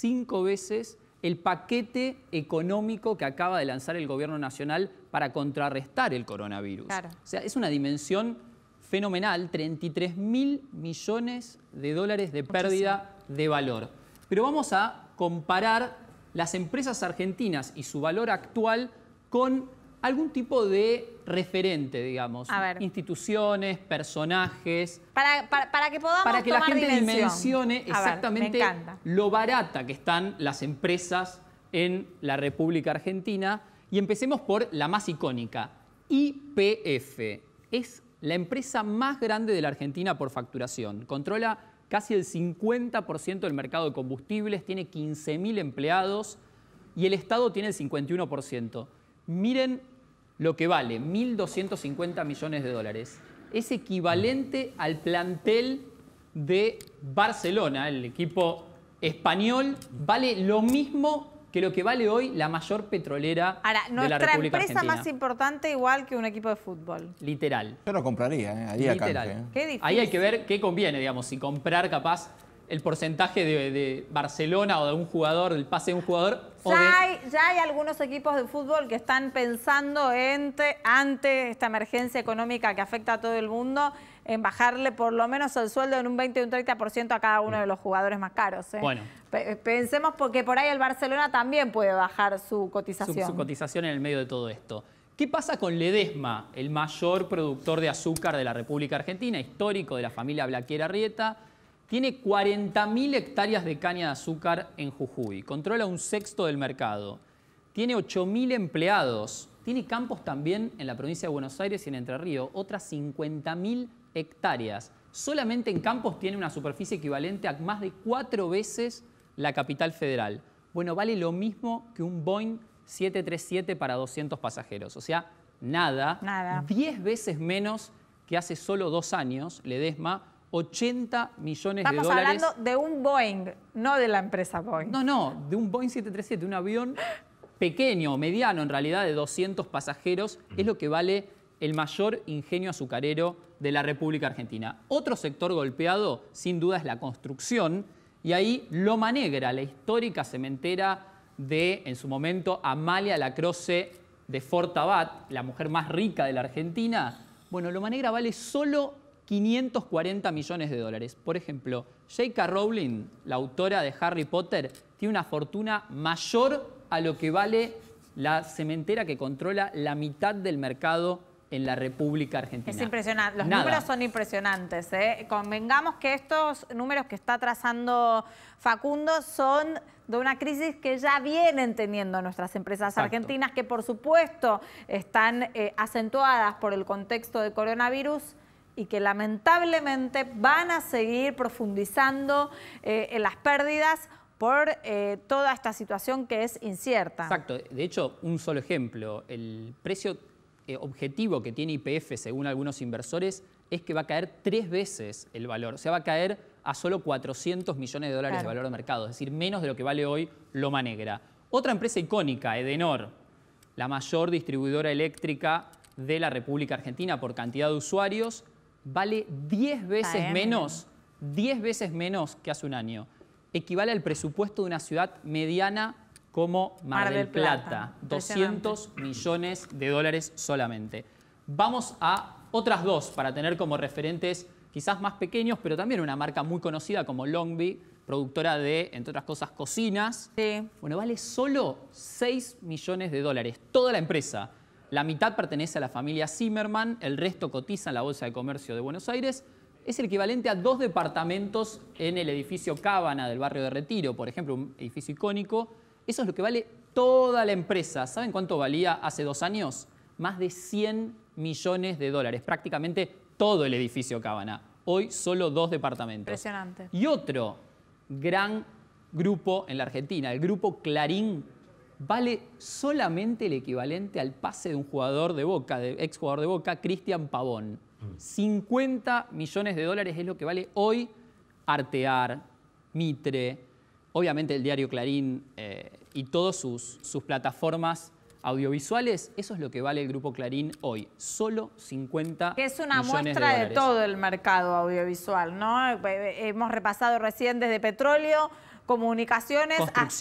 el paquete económico que acaba de lanzar el gobierno nacional para contrarrestar el coronavirus. Claro. O sea, es una dimensión fenomenal, 33.000 millones de dólares de pérdida de valor. Pero vamos a comparar las empresas argentinas y su valor actual con algún tipo de referente, digamos. A ver. Instituciones, personajes. Para que podamos Para que la tomar gente dimensione exactamente me encanta. lo barata que están las empresas en la República Argentina. Y empecemos por la más icónica, YPF. Es la empresa más grande de la Argentina por facturación. Controla casi el 50% del mercado de combustibles, tiene 15.000 empleados y el Estado tiene el 51%. Miren lo que vale, 1.250 millones de dólares. Es equivalente al plantel de Barcelona, el equipo español, vale lo mismo que lo que vale hoy la mayor petrolera de la República Argentina. Nuestra empresa más importante igual que un equipo de fútbol. Literal. Yo lo compraría, haría Literal. canje. Qué difícil. Ahí hay que ver qué conviene, digamos, si comprar capaz el porcentaje de Barcelona o de un jugador, el pase de un jugador, Ya hay algunos equipos de fútbol que están pensando ante esta emergencia económica que afecta a todo el mundo, en bajarle por lo menos el sueldo en un 20 y un 30% a cada uno de los jugadores más caros. Bueno. Pensemos porque por ahí el Barcelona también puede bajar su cotización. Su cotización en el medio de todo esto. ¿Qué pasa con Ledesma, el mayor productor de azúcar de la República Argentina, histórico de la familia Blaquier Arrieta? Tiene 40.000 hectáreas de caña de azúcar en Jujuy, controla un sexto del mercado, tiene 8.000 empleados, tiene campos también en la provincia de Buenos Aires y en Entre Ríos, otras 50.000 hectáreas. Solamente en campos tiene una superficie equivalente a más de 4 veces la capital federal. Bueno, vale lo mismo que un Boeing 737 para 200 pasajeros, o sea, nada. 10 veces menos que hace solo 2 años, Ledesma. 80 millones de dólares. Estamos hablando de un Boeing, no de la empresa Boeing. No, de un Boeing 737, un avión pequeño, mediano en realidad, de 200 pasajeros, es lo que vale el mayor ingenio azucarero de la República Argentina. Otro sector golpeado, sin duda, es la construcción, y ahí Loma Negra, la histórica cementera de, en su momento, Amalia Lacroce de Fortabat, la mujer más rica de la Argentina. Bueno, Loma Negra vale solo 540 millones de dólares. Por ejemplo, J.K. Rowling, la autora de Harry Potter, tiene una fortuna mayor a lo que vale la cementera que controla la mitad del mercado en la República Argentina. Es impresionante. Los números son impresionantes. Convengamos que estos números que está trazando Facundo son de una crisis que ya vienen teniendo nuestras empresas argentinas, que por supuesto están acentuadas por el contexto de coronavirus, y que lamentablemente van a seguir profundizando en las pérdidas por toda esta situación que es incierta. Exacto. De hecho, un solo ejemplo, el precio objetivo que tiene YPF, según algunos inversores, es que va a caer 3 veces el valor. O sea, va a caer a solo 400 millones de dólares de valor de mercado, es decir, menos de lo que vale hoy Loma Negra. Otra empresa icónica, Edenor, la mayor distribuidora eléctrica de la República Argentina por cantidad de usuarios, vale 10 veces menos que hace un año. Equivale al presupuesto de una ciudad mediana como Mar del Plata. 200 millones de dólares solamente. Vamos a otras dos para tener como referentes quizás más pequeños, pero también una marca muy conocida como Longby, productora de, entre otras cosas, cocinas. Sí. Bueno, vale solo 6 millones de dólares, toda la empresa. La mitad pertenece a la familia Zimmerman, el resto cotiza en la Bolsa de Comercio de Buenos Aires. Es el equivalente a 2 departamentos en el edificio Cábana del barrio de Retiro, por ejemplo, un edificio icónico. Eso es lo que vale toda la empresa. ¿Saben cuánto valía hace 2 años? Más de 100 millones de dólares, prácticamente todo el edificio Cábana. Hoy solo 2 departamentos. Impresionante. Y otro gran grupo en la Argentina, el grupo Clarín, vale solamente el equivalente al pase de un jugador de Boca, de exjugador de Boca, Cristian Pavón. 50 millones de dólares es lo que vale hoy Artear, Mitre, obviamente el diario Clarín y todas sus plataformas audiovisuales. Eso es lo que vale el grupo Clarín hoy, solo 50 millones de dólares. Que es una muestra de todo el mercado audiovisual, ¿no? Hemos repasado recién desde petróleo, comunicaciones,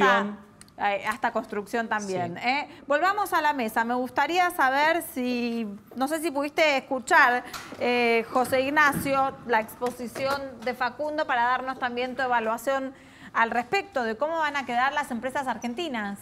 hasta construcción también. Sí. Volvamos a la mesa. Me gustaría saber si, no sé si pudiste escuchar, José Ignacio, la exposición de Facundo para darnos también tu evaluación al respecto de cómo van a quedar las empresas argentinas.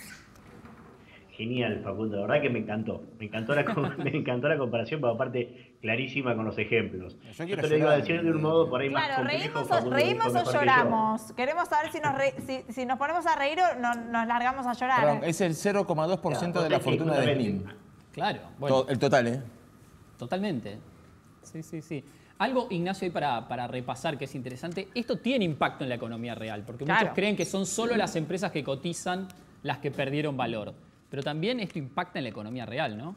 Genial, Facundo, la verdad que me encantó. Me encantó la comparación, pero aparte clarísima con los ejemplos. Yo te lo digo a decir de un modo por ahí más complejo. ¿Reímos o lloramos? Queremos saber si nos ponemos a reír o nos largamos a llorar. Perdón, es el 0,2% de la fortuna de Slim. Claro. Bueno, el total, ¿eh? Totalmente. Sí. Algo, Ignacio, ahí para repasar, que es interesante. Esto tiene impacto en la economía real, porque muchos creen que son solo las empresas que cotizan las que perdieron valor. Pero también esto impacta en la economía real, ¿no?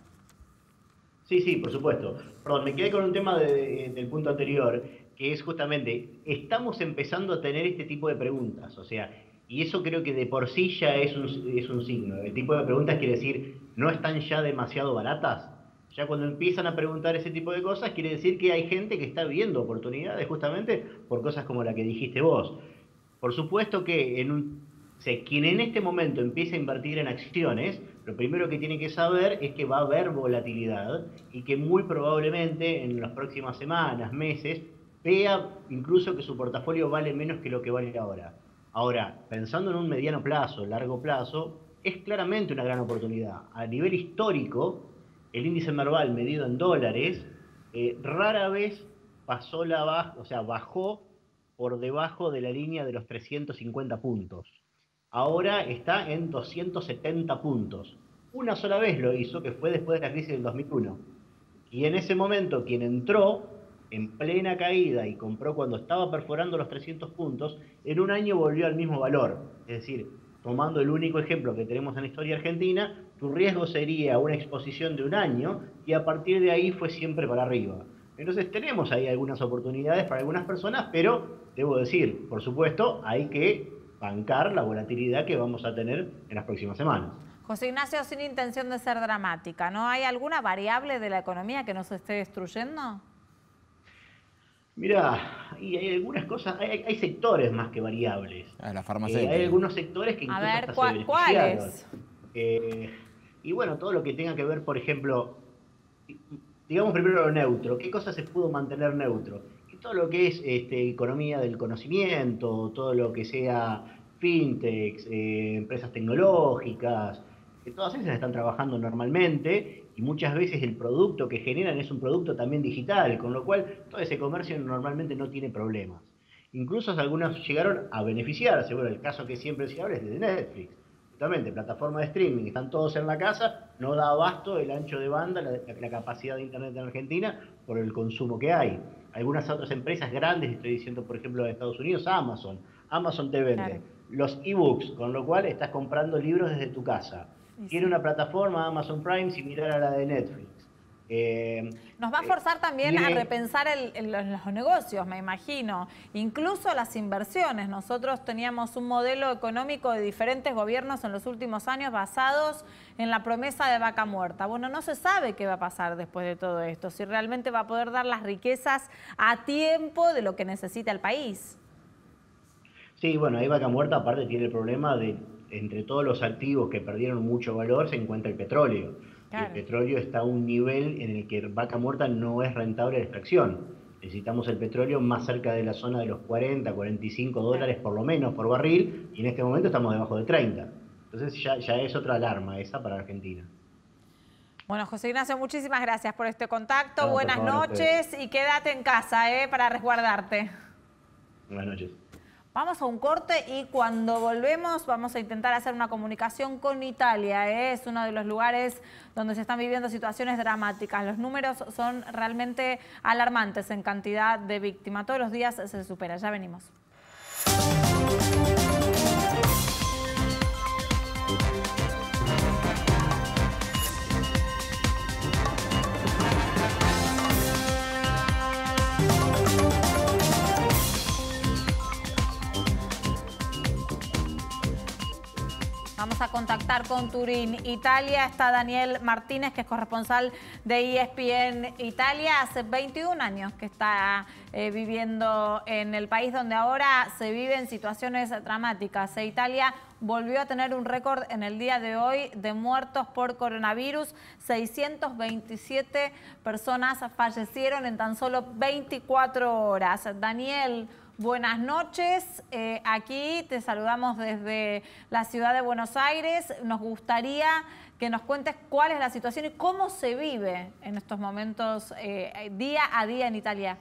Sí, por supuesto. Perdón, me quedé con un tema del punto anterior, que es justamente, estamos empezando a tener este tipo de preguntas, o sea, y eso creo que de por sí ya es un signo. El tipo de preguntas quiere decir, ¿no están ya demasiado baratas? Ya cuando empiezan a preguntar ese tipo de cosas, quiere decir que hay gente que está viendo oportunidades justamente por cosas como la que dijiste vos. Por supuesto que sea, quien en este momento empieza a invertir en acciones, lo primero que tiene que saber es que va a haber volatilidad y que muy probablemente en las próximas semanas, meses, vea incluso que su portafolio vale menos que lo que vale ahora. Ahora, pensando en un mediano plazo, largo plazo, es claramente una gran oportunidad. A nivel histórico, el índice Merval medido en dólares rara vez pasó bajó por debajo de la línea de los 350 puntos. Ahora está en 270 puntos. Una sola vez lo hizo, que fue después de la crisis del 2001. Y en ese momento, quien entró en plena caída y compró cuando estaba perforando los 300 puntos, en un año volvió al mismo valor. Es decir, tomando el único ejemplo que tenemos en la historia argentina, tu riesgo sería una exposición de un año y a partir de ahí fue siempre para arriba. Entonces tenemos ahí algunas oportunidades para algunas personas, pero debo decir, por supuesto, hay que bancar la volatilidad que vamos a tener en las próximas semanas. José Ignacio, sin intención de ser dramática, ¿no hay alguna variable de la economía que nos esté destruyendo? Mira, y hay algunas cosas, hay sectores más que variables. La farmacéutica. Hay algunos sectores que incluso hasta se beneficiaron. ¿Cuáles? Y bueno, todo lo que tenga que ver, por ejemplo, digamos primero lo neutro. ¿Qué cosas se pudo mantener neutro? Y todo lo que es economía del conocimiento, todo lo que sea fintechs, empresas tecnológicas, que todas esas están trabajando normalmente y muchas veces el producto que generan es un producto también digital, con lo cual todo ese comercio normalmente no tiene problemas. Incluso algunos llegaron a beneficiarse. Bueno, el caso que siempre se habla es de Netflix. Justamente, plataforma de streaming, están todos en la casa, no da abasto el ancho de banda, la capacidad de internet en Argentina por el consumo que hay. Algunas otras empresas grandes, estoy diciendo por ejemplo de Estados Unidos, Amazon te vende los ebooks, con lo cual estás comprando libros desde tu casa. Tiene una plataforma, Amazon Prime, similar a la de Netflix. Nos va a forzar también a repensar los negocios, me imagino, incluso las inversiones. Nosotros teníamos un modelo económico de diferentes gobiernos en los últimos años basados en la promesa de vaca muerta. Bueno, no se sabe qué va a pasar después de todo esto, si realmente va a poder dar las riquezas a tiempo de lo que necesita el país. Sí, bueno, ahí vaca muerta aparte tiene el problema de, entre todos los activos que perdieron mucho valor, se encuentra el petróleo. Claro. El petróleo está a un nivel en el que vaca muerta no es rentable la extracción. Necesitamos el petróleo más cerca de la zona de los 40, 45 dólares por lo menos por barril, y en este momento estamos debajo de 30. Entonces ya es otra alarma esa para Argentina. Bueno, José Ignacio, muchísimas gracias por este contacto. Buenas noches y quédate en casa para resguardarte. Buenas noches. Vamos a un corte y cuando volvemos vamos a intentar hacer una comunicación con Italia. Es uno de los lugares donde se están viviendo situaciones dramáticas. Los números son realmente alarmantes en cantidad de víctimas. Todos los días se supera. Ya venimos. Vamos a contactar con Turín, Italia. Está Daniel Martínez, que es corresponsal de ESPN Italia. Hace 21 años que está viviendo en el país donde ahora se viven situaciones dramáticas. Italia volvió a tener un récord en el día de hoy de muertos por coronavirus. 627 personas fallecieron en tan solo 24 horas. Daniel, buenas noches, aquí te saludamos desde la ciudad de Buenos Aires. Nos gustaría que nos cuentes cuál es la situación y cómo se vive en estos momentos día a día en Italia.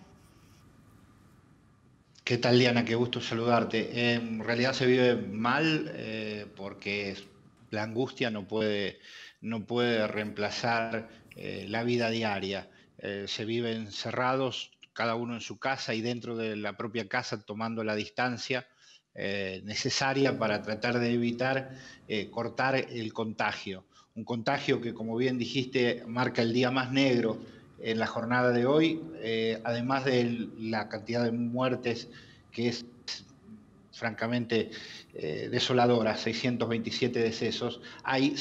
¿Qué tal, Diana? Qué gusto saludarte. En realidad se vive mal porque la angustia no puede reemplazar la vida diaria. Se vive encerrados, cada uno en su casa y dentro de la propia casa tomando la distancia necesaria para tratar de evitar cortar el contagio. Un contagio que, como bien dijiste, marca el día más negro en la jornada de hoy, además de la cantidad de muertes que es francamente desoladora, 627 decesos, hay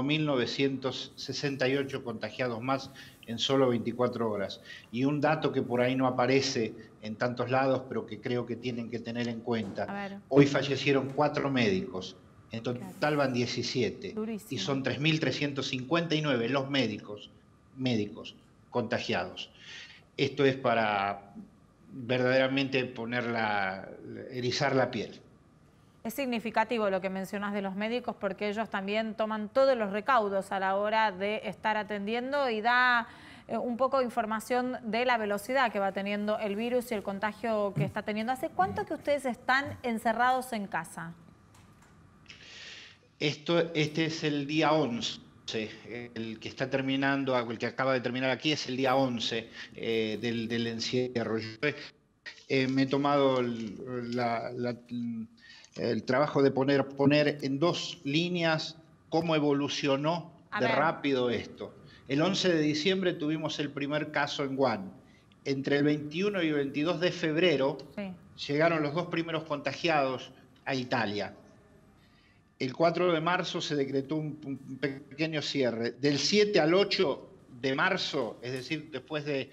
5.968 contagiados más en solo 24 horas. Y un dato que por ahí no aparece en tantos lados, pero que creo que tienen que tener en cuenta. Hoy fallecieron 4 médicos En total van 17. Durísimo. Y son 3.359 los médicos contagiados. Esto es para verdaderamente erizar la piel. Es significativo lo que mencionas de los médicos porque ellos también toman todos los recaudos a la hora de estar atendiendo y da un poco de información de la velocidad que va teniendo el virus y el contagio que está teniendo. ¿Hace cuánto que ustedes están encerrados en casa? Este es el día 11. El que está terminando, el que acaba de terminar aquí es el día 11 del encierro. Yo me he tomado el trabajo de poner en 2 líneas cómo evolucionó rápido esto. El 11 de diciembre tuvimos el primer caso en Wuhan. Entre el 21 y el 22 de febrero llegaron los 2 primeros contagiados a Italia. El 4 de marzo se decretó un pequeño cierre. Del 7 al 8 de marzo, es decir, después de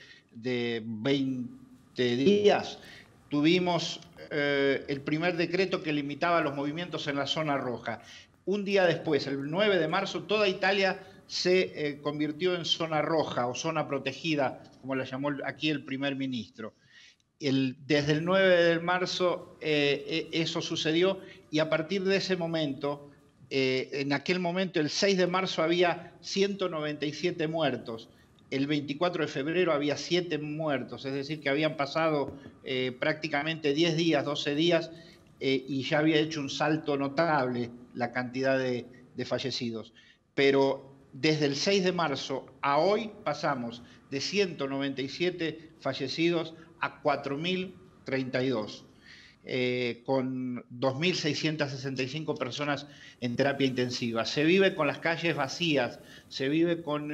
20 días, tuvimos el primer decreto que limitaba los movimientos en la zona roja. Un día después, el 9 de marzo, toda Italia se convirtió en zona roja o zona protegida, como la llamó aquí el primer ministro. Desde el 9 de marzo eso sucedió y a partir de ese momento, en aquel momento, el 6 de marzo había 197 muertos, el 24 de febrero había 7 muertos, es decir, que habían pasado prácticamente 10 días, 12 días y ya había hecho un salto notable la cantidad de fallecidos. Pero desde el 6 de marzo a hoy pasamos de 197 fallecidos a 4.032, con 2.665 personas en terapia intensiva. Se vive con las calles vacías, se vive con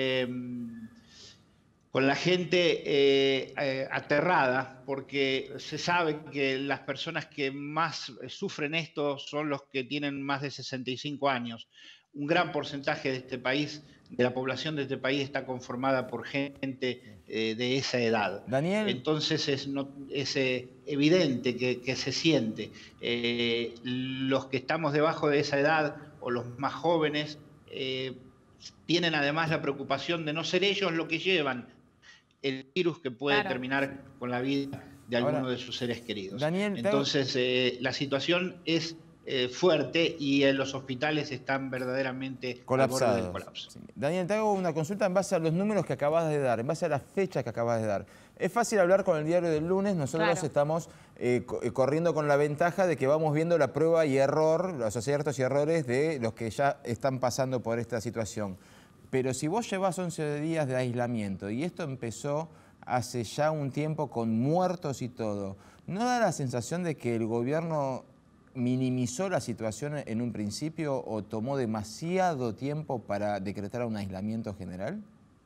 la gente aterrada, porque se sabe que las personas que más sufren esto son los que tienen más de 65 años. Un gran porcentaje de este país, de la población de este país, está conformada por gente de esa edad. Daniel. Entonces es evidente que se siente. Los que estamos debajo de esa edad o los más jóvenes tienen además la preocupación de no ser ellos los que llevan el virus que puede terminar con la vida de alguno de sus seres queridos. Daniel, entonces la situación es fuerte y en los hospitales están verdaderamente colapsados. Al borde del colapso. Sí. Daniel, te hago una consulta en base a los números que acabas de dar, en base a las fechas que acabas de dar. Es fácil hablar con el diario del lunes, nosotros estamos corriendo con la ventaja de que vamos viendo la prueba y error, los aciertos y errores de los que ya están pasando por esta situación. Pero si vos llevas 11 días de aislamiento y esto empezó hace ya un tiempo con muertos y todo, ¿no da la sensación de que el gobierno minimizó la situación en un principio o tomó demasiado tiempo para decretar un aislamiento general?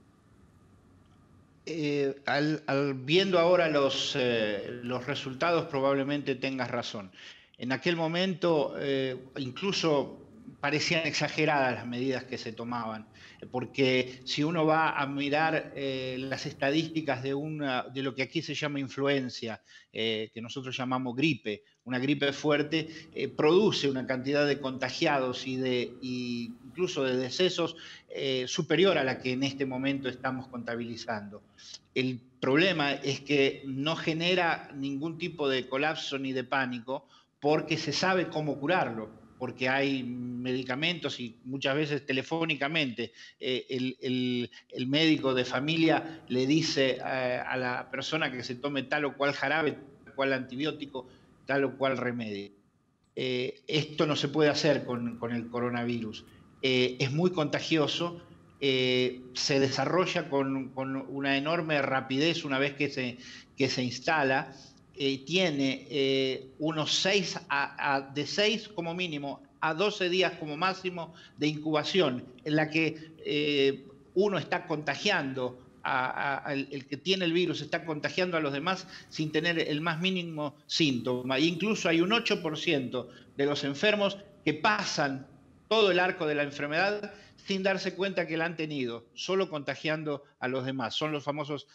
Viendo ahora los resultados probablemente tengas razón. En aquel momento incluso parecían exageradas las medidas que se tomaban, porque si uno va a mirar las estadísticas de lo que aquí se llama influencia, que nosotros llamamos gripe, una gripe fuerte, produce una cantidad de contagiados y incluso de decesos superior a la que en este momento estamos contabilizando. El problema es que no genera ningún tipo de colapso ni de pánico porque se sabe cómo curarlo, porque hay medicamentos y muchas veces telefónicamente el médico de familia le dice a la persona que se tome tal o cual jarabe, tal o cual antibiótico, tal o cual remedio. Esto no se puede hacer con el coronavirus. Es muy contagioso, se desarrolla con una enorme rapidez una vez que se instala. Tiene unos de 6 como mínimo a 12 días como máximo de incubación, en la que uno está contagiando, el que tiene el virus está contagiando a los demás sin tener el más mínimo síntoma. E incluso hay un 8% de los enfermos que pasan todo el arco de la enfermedad sin darse cuenta que la han tenido, solo contagiando a los demás. Son los famosos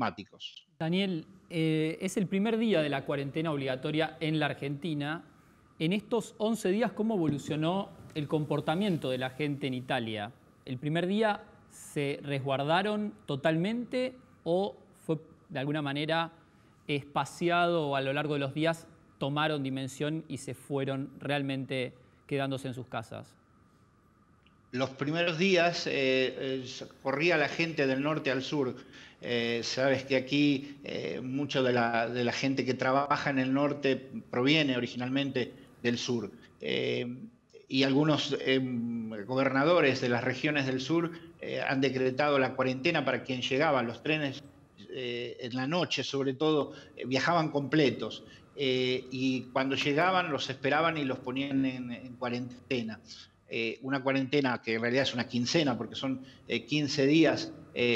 asintomáticos. Daniel, es el primer día de la cuarentena obligatoria en la Argentina En estos 11 días, ¿cómo evolucionó el comportamiento de la gente en Italia? ¿El primer día se resguardaron totalmente o fue de alguna manera espaciado o a lo largo de los días tomaron dimensión y se fueron realmente quedándose en sus casas? Los primeros días corría la gente del norte al sur. Sabes que aquí mucho de la gente que trabaja en el norte proviene originalmente del sur. Y algunos gobernadores de las regiones del sur han decretado la cuarentena para quien llegaba. Los trenes en la noche, sobre todo, viajaban completos. Y cuando llegaban los esperaban y los ponían en cuarentena. Una cuarentena que en realidad es una quincena, porque son 15 días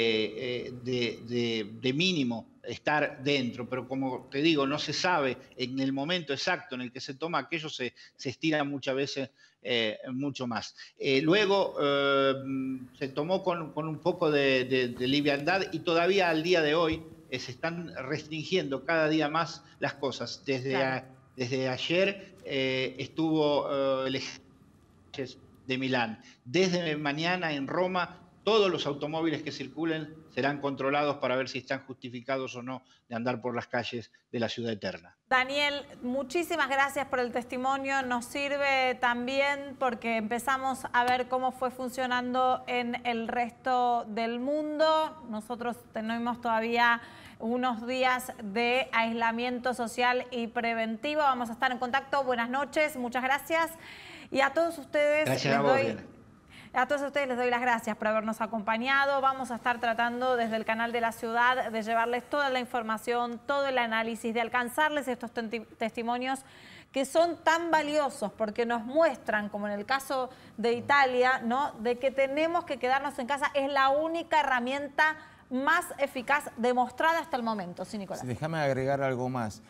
de mínimo estar dentro, pero como te digo, no se sabe en el momento exacto en el que se toma aquello, se estira muchas veces mucho más. Luego se tomó con un poco de liviandad y todavía al día de hoy se están restringiendo cada día más las cosas. Desde ayer estuvo el de Milán. Desde mañana en Roma, todos los automóviles que circulen serán controlados para ver si están justificados o no de andar por las calles de la ciudad eterna. Daniel, muchísimas gracias por el testimonio. Nos sirve también porque empezamos a ver cómo fue funcionando en el resto del mundo. Nosotros tenemos todavía unos días de aislamiento social y preventivo. Vamos a estar en contacto. Buenas noches, muchas gracias. Y a todos ustedes les doy las gracias por habernos acompañado. Vamos a estar tratando desde el canal de la ciudad de llevarles toda la información, todo el análisis, de alcanzarles estos testimonios que son tan valiosos porque nos muestran, como en el caso de Italia, ¿no?, de que tenemos que quedarnos en casa. Es la única herramienta más eficaz demostrada hasta el momento. Sí, Nicolás. Déjame agregar algo más.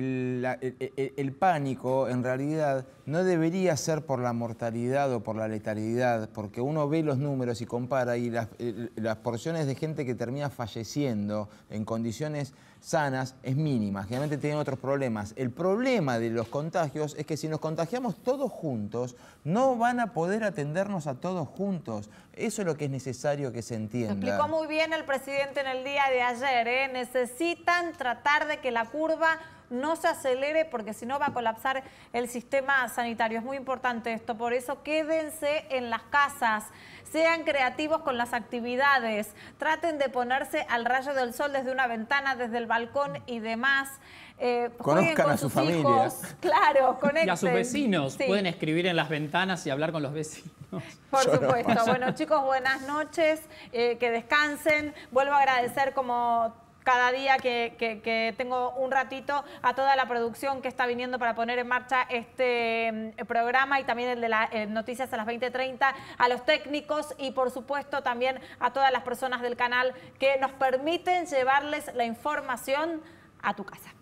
El pánico en realidad no debería ser por la mortalidad o por la letalidad, porque uno ve los números y compara y las porciones de gente que termina falleciendo en condiciones sanas es mínima, generalmente tienen otros problemas. El problema de los contagios es que si nos contagiamos todos juntos, no van a poder atendernos a todos juntos. Eso es lo que es necesario que se entienda. Lo explicó muy bien el presidente en el día de ayer, ¿eh? Necesitan tratar de que la curva no se acelere porque si no va a colapsar el sistema sanitario. Es muy importante esto, por eso quédense en las casas, sean creativos con las actividades, traten de ponerse al rayo del sol desde una ventana, desde el balcón y demás. Conozcan a sus familias. Claro, conecten. Y a sus vecinos. Sí. Pueden escribir en las ventanas y hablar con los vecinos. Por supuesto. Bueno, chicos, buenas noches, que descansen. Vuelvo a agradecer como cada día que tengo un ratito a toda la producción que está viniendo para poner en marcha este programa y también el de las noticias a las 20:30, a los técnicos y por supuesto también a todas las personas del canal que nos permiten llevarles la información a tu casa.